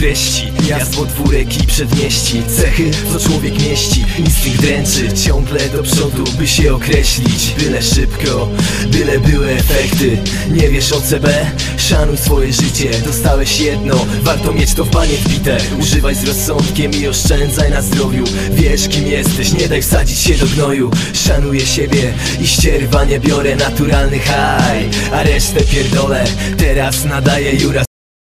treści. Jazd, podwórek i przedmieści, cechy, co człowiek mieści. Instynkt dręczy ciągle do przodu, by się określić. Byle szybko, byle były efekty. Nie wiesz o CB? Szanuj swoje życie. Dostałeś jedno, warto mieć to w banie wbite. Używaj z rozsądkiem i oszczędzaj na zdrowiu. Wiesz kim jesteś, nie daj wsadzić się do gnoju. Szanuję siebie i ścierwa nie biorę. Naturalny haj, a resztę pierdolę. Teraz nadaję Jura.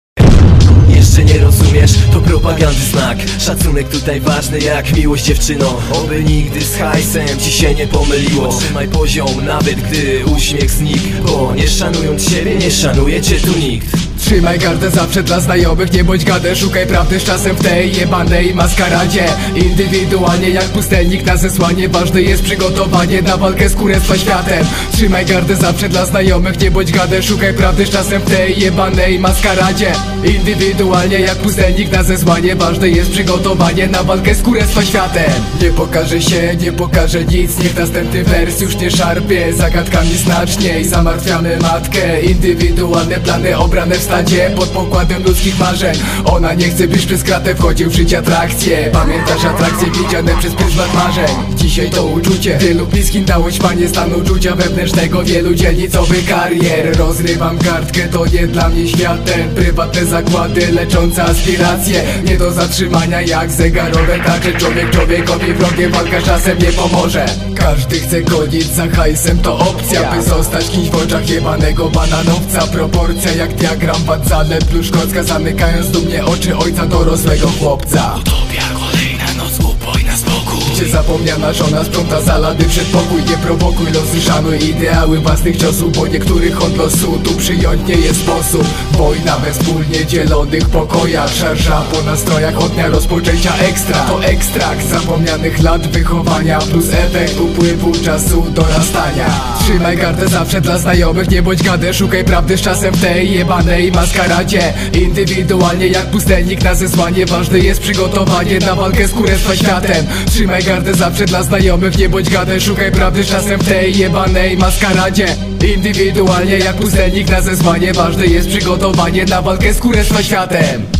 Jeszcze nie rozumiesz, to propagandy znak. Szacunek tutaj ważny jak miłość, dziewczyno. Oby nigdy z hajsem ci się nie pomyliło. Trzymaj poziom nawet gdy uśmiech znikł, bo nie szanując siebie nie szanuje cię tu nikt. Trzymaj gardę zawsze dla znajomych, nie bądź gadę, szukaj prawdy z czasem w tej jebanej maskaradzie. Indywidualnie jak pustelnik na zesłanie, ważne jest przygotowanie na walkę z kurestwa światem. Trzymaj gardę zawsze dla znajomych, nie bądź gadę, szukaj prawdy z czasem w tej jebanej maskaradzie. Indywidualnie jak pustelnik na zesłanie, ważne jest przygotowanie na walkę z kurestwa światem. Nie pokaże się, nie pokaże nic, niech następny wers już nie szarpie zagadkami znacznie i zamartwiamy matkę. Indywidualne plany obrane w stadzie pod pokładem ludzkich marzeń. Ona nie chce, byś przez kratę wchodził w życie atrakcje. Pamiętasz atrakcje widziane przez pryzmat marzeń? Dzisiaj to uczucie wielu bliskim dało ćpanie stanu uczucia wewnętrznego, wielu dzielnicowych karier. Rozrywam kartkę, to nie dla mnie świat ten. Prywatne zakłady leczące aspiracje, nie do zatrzymania jak zegarowe tarcze. Człowiek człowiekowi wrogiem, walka czasem nie pomoże. Każdy chce gonić za hajsem, to opcja, by zostać kimś w oczach jebanego bananowca. Proporcja jak diagram Wadzale Pluszkowska, zamykając dumnie oczy ojca dorosłego chłopca. Utopia, kolejna noc, upojna spokój. Gdzie zapomniana żona sprząta zalady przedpokój. Nie prowokuj losy, szanuj ideały własnych ciosów, bo niektórych od losu tu przyjąć nie jest sposób. Wojna we wspólnie dzielonych pokojach, szarża po nastrojach od dnia rozpoczęcia ekstra. To ekstrakt zapomnianych lat wychowania plus efekt upływu czasu dorastania. Trzymaj gardę zawsze dla znajomych, nie bądź gadę, szukaj prawdy z czasem w tej jebanej maskaradzie. Indywidualnie jak pustelnik na zesłanie, ważne jest przygotowanie na walkę z kurestwa światem. Trzymaj gardę zawsze dla znajomych, nie bądź gadę, szukaj prawdy z czasem w tej jebanej maskaradzie. Indywidualnie jak pustelnik na zesłanie, ważne jest przygotowanie na walkę z kurestwa światem.